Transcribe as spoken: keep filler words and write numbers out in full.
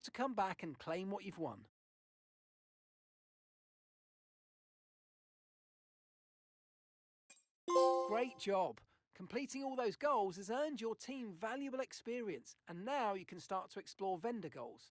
to come back and claim what you've won. Great job! Completing all those goals has earned your team valuable experience, and now you can start to explore vendor goals.